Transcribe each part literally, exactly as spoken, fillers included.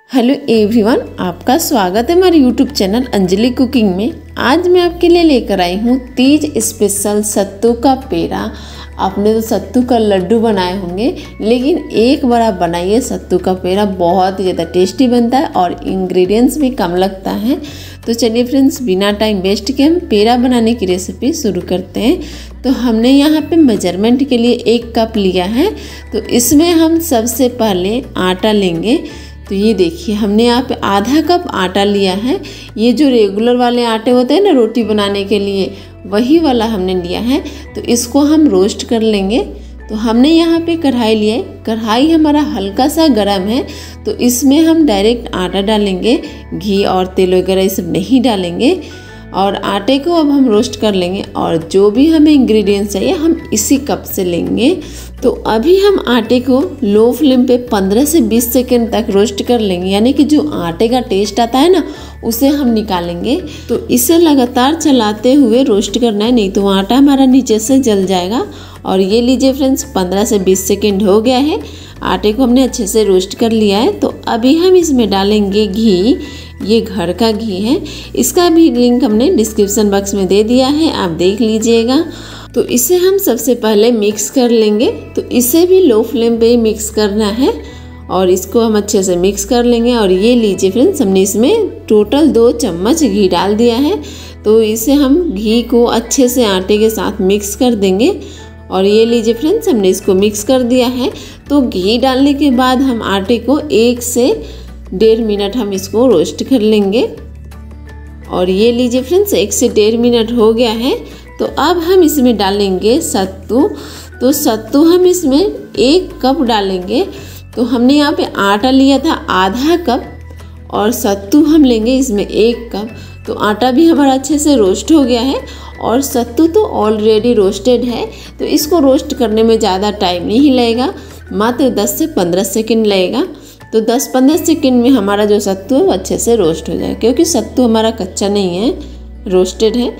Hello everyone, आपका स्वागत है हमारे यूट्यूब चैनल अंजलि कुकिंग में। आज मैं आपके लिए लेकर आई हूँ तीज स्पेशल सत्तू का पेड़ा। आपने तो सत्तू का लड्डू बनाए होंगे, लेकिन एक बार आप बनाइए सत्तू का पेड़ा, बहुत ही ज़्यादा टेस्टी बनता है और इंग्रेडिएंट्स भी कम लगता है। तो चलिए फ्रेंड्स, बिना टाइम वेस्ट के हम पेड़ा बनाने की रेसिपी शुरू करते हैं। तो हमने यहाँ पे मेजरमेंट के लिए एक कप लिया है। तो इसमें हम सबसे पहले आटा लेंगे। तो ये देखिए, हमने यहाँ पे आधा कप आटा लिया है। ये जो रेगुलर वाले आटे होते हैं ना रोटी बनाने के लिए, वही वाला हमने लिया है। तो इसको हम रोस्ट कर लेंगे। तो हमने यहाँ पे कढ़ाई लिया है। कढ़ाई हमारा हल्का सा गर्म है, तो इसमें हम डायरेक्ट आटा डालेंगे। घी और तेल वगैरह ये सब नहीं डालेंगे। और आटे को अब हम रोस्ट कर लेंगे, और जो भी हमें इंग्रेडिएंट्स चाहिए हम इसी कप से लेंगे। तो अभी हम आटे को लो फ्लेम पे पंद्रह से बीस सेकंड तक रोस्ट कर लेंगे, यानी कि जो आटे का टेस्ट आता है ना उसे हम निकालेंगे। तो इसे लगातार चलाते हुए रोस्ट करना है, नहीं तो आटा हमारा नीचे से जल जाएगा। और ये लीजिए फ्रेंड्स, पंद्रह से बीस सेकंड हो गया है, आटे को हमने अच्छे से रोस्ट कर लिया है। तो अभी हम इसमें डालेंगे घी। ये घर का घी है, इसका भी लिंक हमने डिस्क्रिप्शन बॉक्स में दे दिया है, आप देख लीजिएगा। तो इसे हम सबसे पहले मिक्स कर लेंगे। तो इसे भी लो फ्लेम पे ही मिक्स करना है, और इसको हम अच्छे से मिक्स कर लेंगे। और ये लीजिए फ्रेंड्स, हमने इसमें टोटल दो चम्मच घी डाल दिया है। तो इसे हम घी को अच्छे से आटे के साथ मिक्स कर देंगे। और ये लीजिए फ्रेंड्स, हमने इसको मिक्स कर दिया है। तो घी डालने के बाद हम आटे को एक से डेढ़ मिनट हम इसको रोस्ट कर लेंगे। और ये लीजिए फ्रेंड्स, एक से डेढ़ मिनट हो गया है। तो अब हम इसमें डालेंगे सत्तू। तो सत्तू हम इसमें एक कप डालेंगे। तो हमने यहाँ पे आटा लिया था आधा कप, और सत्तू हम लेंगे इसमें एक कप। तो आटा भी हमारा अच्छे से रोस्ट हो गया है, और सत्तू तो ऑलरेडी रोस्टेड है। तो इसको रोस्ट करने में ज़्यादा टाइम नहीं लगेगा, मात्र दस से पंद्रह सेकंड लगेगा। तो दस पंद्रह सेकंड में हमारा जो सत्तू है वो अच्छे से रोस्ट हो जाए, क्योंकि सत्तू हमारा कच्चा नहीं है, रोस्टेड है।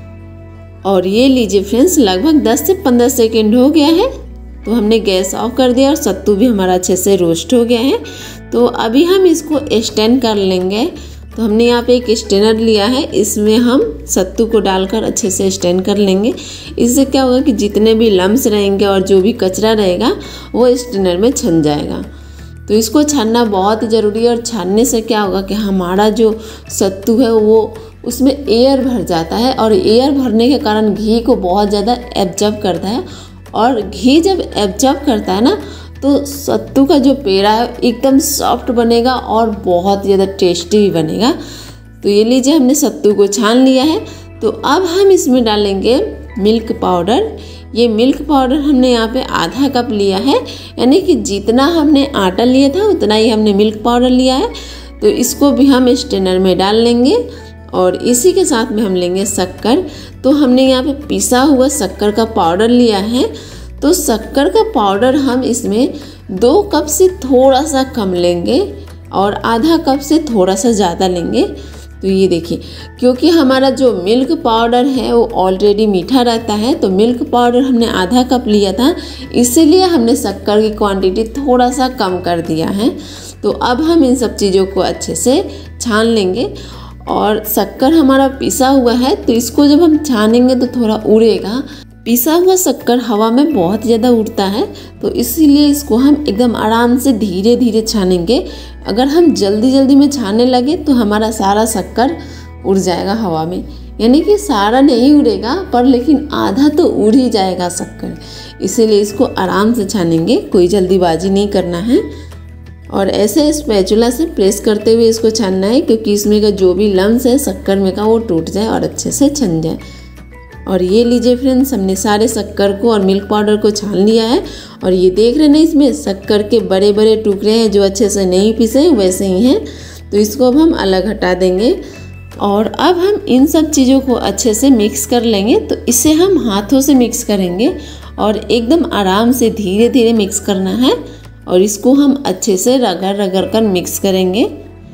और ये लीजिए फ्रेंड्स, लगभग दस से पंद्रह सेकंड हो गया है। तो हमने गैस ऑफ कर दिया, और सत्तू भी हमारा अच्छे से रोस्ट हो गया है। तो अभी हम इसको स्टैंड कर लेंगे। तो हमने यहाँ पे एक स्टेनर लिया है, इसमें हम सत्तू को डालकर अच्छे से स्टैंड कर लेंगे। इससे क्या होगा कि जितने भी लम्स रहेंगे और जो भी कचरा रहेगा वो स्टेनर में छन जाएगा। तो इसको छानना बहुत ज़रूरी है, और छानने से क्या होगा कि हमारा जो सत्तू है वो उसमें एयर भर जाता है, और एयर भरने के कारण घी को बहुत ज़्यादा एब्जॉर्ब करता है। और घी जब एब्जॉर्ब करता है ना, तो सत्तू का जो पेड़ा है एकदम सॉफ्ट बनेगा और बहुत ज़्यादा टेस्टी भी बनेगा। तो ये लीजिए, हमने सत्तू को छान लिया है। तो अब हम इसमें डालेंगे मिल्क पाउडर। ये मिल्क पाउडर हमने यहाँ पे आधा कप लिया है, यानी कि जितना हमने आटा लिया था उतना ही हमने मिल्क पाउडर लिया है। तो इसको भी हम स्ट्रेनर में डाल लेंगे, और इसी के साथ में हम लेंगे शक्कर। तो हमने यहाँ पे पिसा हुआ शक्कर का पाउडर लिया है। तो शक्कर का पाउडर हम इसमें दो कप से थोड़ा सा कम लेंगे, और आधा कप से थोड़ा सा ज़्यादा लेंगे। तो ये देखिए, क्योंकि हमारा जो मिल्क पाउडर है वो ऑलरेडी मीठा रहता है, तो मिल्क पाउडर हमने आधा कप लिया था, इसीलिए हमने शक्कर की क्वांटिटी थोड़ा सा कम कर दिया है। तो अब हम इन सब चीज़ों को अच्छे से छान लेंगे। और शक्कर हमारा पिसा हुआ है, तो इसको जब हम छानेंगे तो थोड़ा उड़ेगा। पिसा हुआ शक्कर हवा में बहुत ज़्यादा उड़ता है, तो इसीलिए इसको हम एकदम आराम से धीरे धीरे छानेंगे। अगर हम जल्दी जल्दी में छानने लगे तो हमारा सारा शक्कर उड़ जाएगा हवा में, यानी कि सारा नहीं उड़ेगा पर लेकिन आधा तो उड़ ही जाएगा शक्कर। इसीलिए इसको आराम से छानेंगे, कोई जल्दीबाजी नहीं करना है। और ऐसे स्पैचुला से प्रेस करते हुए इसको छानना है, क्योंकि इसमें का जो भी लम्स है शक्कर में का वो टूट जाए और अच्छे से छन जाए। और ये लीजिए फ्रेंड्स, हमने सारे शक्कर को और मिल्क पाउडर को छान लिया है। और ये देख रहे हैं ना, इसमें शक्कर के बड़े बड़े टुकड़े हैं जो अच्छे से नहीं पिसे वैसे ही हैं। तो इसको अब हम अलग हटा देंगे। और अब हम इन सब चीज़ों को अच्छे से मिक्स कर लेंगे। तो इसे हम हाथों से मिक्स करेंगे, और एकदम आराम से धीरे धीरे मिक्स करना है। और इसको हम अच्छे से रगड़ रगड़ कर मिक्स करेंगे।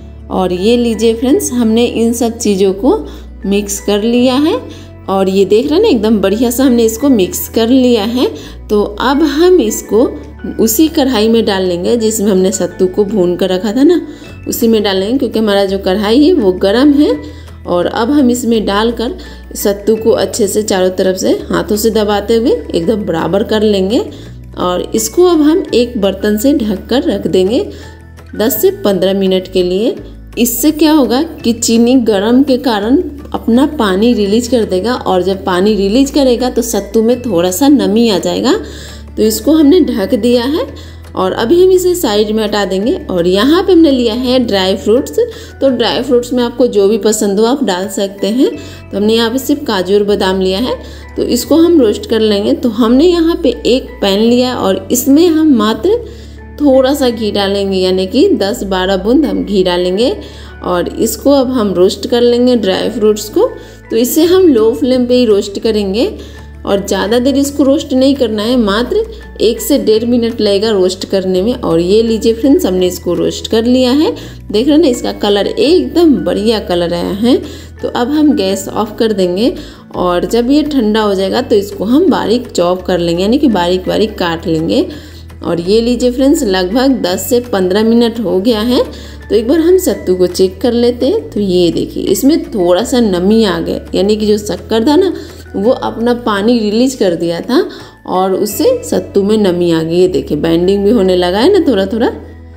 और ये लीजिए फ्रेंड्स, हमने इन सब चीज़ों को मिक्स कर लिया है। और ये देख रहे हैं ना, एकदम बढ़िया सा हमने इसको मिक्स कर लिया है। तो अब हम इसको उसी कढ़ाई में डाल लेंगे जिसमें हमने सत्तू को भून कर रखा था ना, उसी में डालेंगे, क्योंकि हमारा जो कढ़ाई है वो गर्म है। और अब हम इसमें डालकर सत्तू को अच्छे से चारों तरफ से हाथों से दबाते हुए एकदम बराबर कर लेंगे। और इसको अब हम एक बर्तन से ढककर रख देंगे दस से पंद्रह मिनट के लिए। इससे क्या होगा कि चीनी गर्म के कारण अपना पानी रिलीज कर देगा, और जब पानी रिलीज करेगा तो सत्तू में थोड़ा सा नमी आ जाएगा। तो इसको हमने ढक दिया है और अभी हम इसे साइड में हटा देंगे। और यहाँ पे हमने लिया है ड्राई फ्रूट्स। तो ड्राई फ्रूट्स में आपको जो भी पसंद हो आप डाल सकते हैं। तो हमने यहाँ पे सिर्फ काजू और बादाम लिया है, तो इसको हम रोस्ट कर लेंगे। तो हमने यहाँ पे एक पैन लिया और इसमें हम मात्र थोड़ा सा घी डालेंगे, यानी कि दस बारह बूंद हम घी डालेंगे। और इसको अब हम रोस्ट कर लेंगे ड्राई फ्रूट्स को। तो इसे हम लो फ्लेम पे ही रोस्ट करेंगे और ज़्यादा देर इसको रोस्ट नहीं करना है, मात्र एक से डेढ़ मिनट लगेगा रोस्ट करने में। और ये लीजिए फ्रेंड्स, हमने इसको रोस्ट कर लिया है। देख रहे हैं ना, इसका कलर एकदम बढ़िया कलर आया है। तो अब हम गैस ऑफ कर देंगे और जब ये ठंडा हो जाएगा तो इसको हम बारीक चॉप कर लेंगे, यानी कि बारीक बारीक काट लेंगे। और ये लीजिए फ्रेंड्स, लगभग दस से पंद्रह मिनट हो गया है। तो एक बार हम सत्तू को चेक कर लेते हैं। तो ये देखिए, इसमें थोड़ा सा नमी आ गया, यानी कि जो शक्कर था ना वो अपना पानी रिलीज कर दिया था और उससे सत्तू में नमी आ गई। ये देखिए बाइंडिंग भी होने लगा है ना थोड़ा थोड़ा।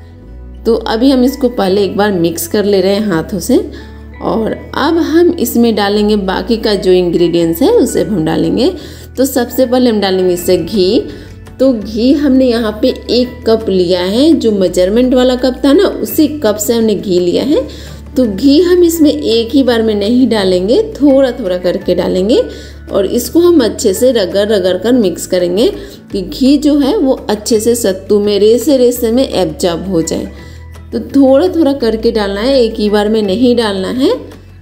तो अभी हम इसको पहले एक बार मिक्स कर ले रहे हैं हाथों से। और अब हम इसमें डालेंगे बाकी का जो इंग्रेडिएंट्स है उसे हम डालेंगे। तो सबसे पहले हम डालेंगे इससे घी। तो घी हमने यहाँ पे एक कप लिया है, जो मेजरमेंट वाला कप था ना उसी कप से हमने घी लिया है। तो घी हम इसमें एक ही बार में नहीं डालेंगे, थोड़ा थोड़ा करके डालेंगे और इसको हम अच्छे से रगड़ रगड़ कर मिक्स करेंगे कि घी जो है वो अच्छे से सत्तू में रेसे रेसे में एब्जॉर्ब हो जाए। तो थोड़ा थोड़ा करके डालना है, एक ही बार में नहीं डालना है।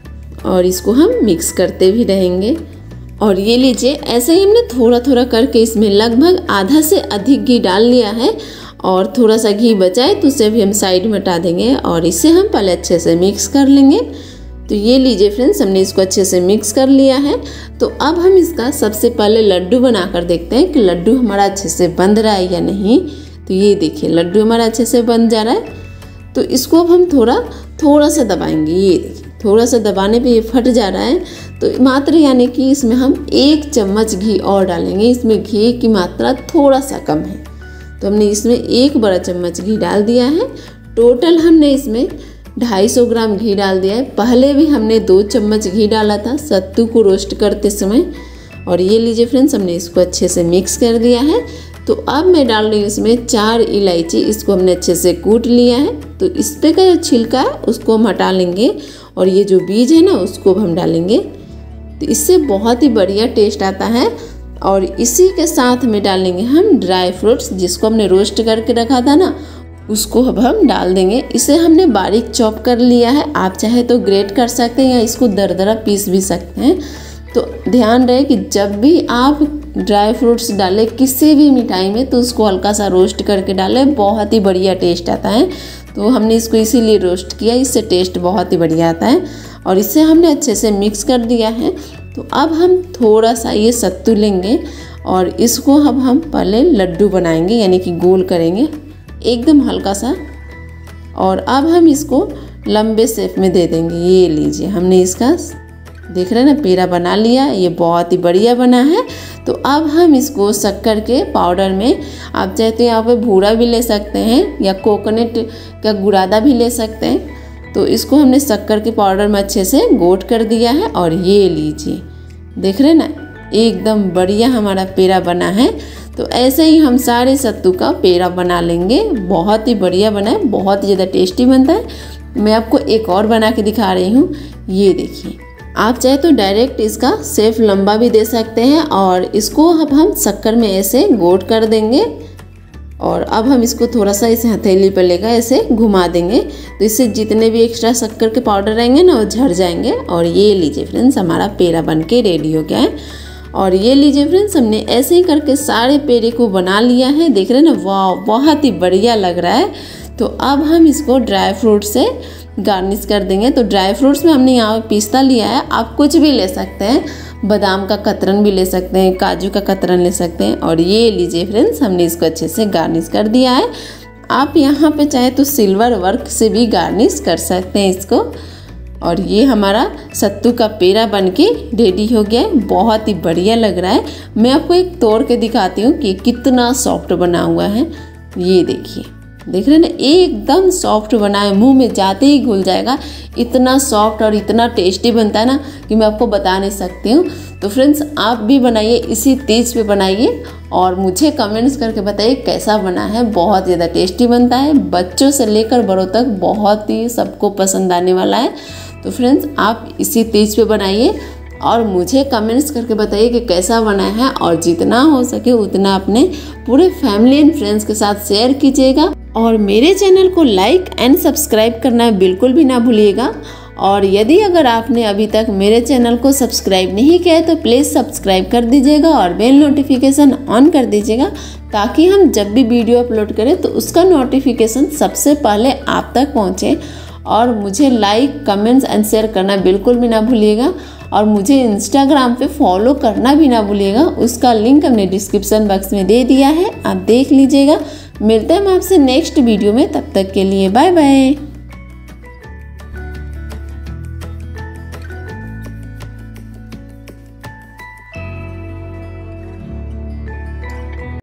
और इसको हम मिक्स करते भी रहेंगे। और ये लीजिए, ऐसे ही हमने थोड़ा थोड़ा करके इसमें लगभग आधा से अधिक घी डाल लिया है। और थोड़ा सा घी बचाए तो उसे भी हम साइड में हटा देंगे और इसे हम पहले अच्छे से मिक्स कर लेंगे। तो ये लीजिए फ्रेंड्स, हमने इसको अच्छे से मिक्स कर लिया है। तो अब हम इसका सबसे पहले लड्डू बनाकर देखते हैं कि लड्डू हमारा अच्छे से बन रहा है या नहीं। तो ये देखिए, लड्डू हमारा अच्छे से बन जा रहा है। तो इसको अब हम थोड़ा थोड़ा सा दबाएंगे। ये देखिए, थोड़ा सा दबाने पे ये फट जा रहा है। तो मात्र यानी कि इसमें हम एक चम्मच घी और डालेंगे। इसमें घी की मात्रा थोड़ा सा कम है, तो हमने इसमें एक बड़ा चम्मच घी डाल दिया है। टोटल हमने इसमें ढाई सौ ग्राम घी डाल दिया है। पहले भी हमने दो चम्मच घी डाला था सत्तू को रोस्ट करते समय। और ये लीजिए फ्रेंड्स, हमने इसको अच्छे से मिक्स कर दिया है। तो अब मैं डाल रही हूँ इसमें चार इलायची। इसको हमने अच्छे से कूट लिया है। तो इस पे का जो छिलका है उसको हम हटा लेंगे और ये जो बीज है ना उसको हम डालेंगे। तो इससे बहुत ही बढ़िया टेस्ट आता है। और इसी के साथ में डालेंगे हम ड्राई फ्रूट्स, जिसको हमने रोस्ट करके रखा था ना उसको अब हम डाल देंगे। इसे हमने बारीक चॉप कर लिया है। आप चाहे तो ग्रेट कर सकते हैं या इसको दरदरा पीस भी सकते हैं। तो ध्यान रहे कि जब भी आप ड्राई फ्रूट्स डालें किसी भी मिठाई में तो उसको हल्का सा रोस्ट करके डालें, बहुत ही बढ़िया टेस्ट आता है। तो हमने इसको इसीलिए रोस्ट किया, इससे टेस्ट बहुत ही बढ़िया आता है। और इसे हमने अच्छे से मिक्स कर दिया है। तो अब हम थोड़ा सा ये सत्तू लेंगे और इसको अब हम पहले लड्डू बनाएंगे, यानी कि गोल करेंगे एकदम हल्का सा। और अब हम इसको लंबे शेप में दे देंगे। ये लीजिए, हमने इसका देख रहे हैं ना पेड़ा बना लिया। ये बहुत ही बढ़िया बना है। तो अब हम इसको शक्कर के पाउडर में, आप चाहे तो यहाँ पे भूरा भी ले सकते हैं या कोकोनट का गुरादा भी ले सकते हैं। तो इसको हमने शक्कर के पाउडर में अच्छे से गोट कर दिया है। और ये लीजिए, देख रहे हैं ना, एकदम बढ़िया हमारा पेड़ा बना है। तो ऐसे ही हम सारे सत्तू का पेड़ा बना लेंगे। बहुत ही बढ़िया बना है, बहुत ही ज़्यादा टेस्टी बनता है। मैं आपको एक और बना के दिखा रही हूँ। ये देखिए, आप चाहे तो डायरेक्ट इसका शेप लंबा भी दे सकते हैं। और इसको अब हम शक्कर में ऐसे गोट कर देंगे। और अब हम इसको थोड़ा सा इस हथेली पर लेकर ऐसे घुमा देंगे। तो इससे जितने भी एक्स्ट्रा शक्कर के पाउडर रहेंगे ना वो झड़ जाएंगे। और ये लीजिए फ्रेंड्स, हमारा पेड़ा बन के रेडी हो गया है। और ये लीजिए फ्रेंड्स, हमने ऐसे ही करके सारे पेड़े को बना लिया है। देख रहे हैं ना, वाह, बहुत ही बढ़िया लग रहा है। तो अब हम इसको ड्राई फ्रूट से गार्निश कर देंगे। तो ड्राई फ्रूट्स में हमने यहाँ पिस्ता लिया है, आप कुछ भी ले सकते हैं। बादाम का कतरन भी ले सकते हैं, काजू का कतरन ले सकते हैं। और ये लीजिए फ्रेंड्स, हमने इसको अच्छे से गार्निश कर दिया है। आप यहाँ पे चाहे तो सिल्वर वर्क से भी गार्निश कर सकते हैं इसको। और ये हमारा सत्तू का पेड़ा बनके रेडी हो गया है, बहुत ही बढ़िया लग रहा है। मैं आपको एक तोड़ के दिखाती हूँ कि कितना सॉफ्ट बना हुआ है। ये देखिए, देख रहे हैं ना, एकदम सॉफ्ट बना है, मुंह में जाते ही घुल जाएगा। इतना सॉफ्ट और इतना टेस्टी बनता है ना कि मैं आपको बता नहीं सकती हूँ। तो फ्रेंड्स, आप भी बनाइए, इसी तीज पे बनाइए और मुझे कमेंट्स करके बताइए कैसा बना है। बहुत ज़्यादा टेस्टी बनता है, बच्चों से लेकर बड़ों तक बहुत ही सबको पसंद आने वाला है। तो फ्रेंड्स, आप इसी तीज पे बनाइए और मुझे कमेंट्स करके बताइए कि कैसा बना है। और जितना हो सके उतना अपने पूरे फैमिली एंड फ्रेंड्स के साथ शेयर कीजिएगा। और मेरे चैनल को लाइक एंड सब्सक्राइब करना बिल्कुल भी ना भूलिएगा। और यदि अगर आपने अभी तक मेरे चैनल को सब्सक्राइब नहीं किया है तो प्लीज़ सब्सक्राइब कर दीजिएगा और बेल नोटिफिकेशन ऑन कर दीजिएगा, ताकि हम जब भी वीडियो अपलोड करें तो उसका नोटिफिकेशन सबसे पहले आप तक पहुँचे। और मुझे लाइक, कमेंट्स एंड शेयर करना बिल्कुल भी ना भूलिएगा। और मुझे इंस्टाग्राम पे फॉलो करना भी ना भूलिएगा, उसका लिंक हमने डिस्क्रिप्शन बॉक्स में दे दिया है, आप देख लीजिएगा। मिलते हैं हम आपसे नेक्स्ट वीडियो में, तब तक के लिए बाय बाय।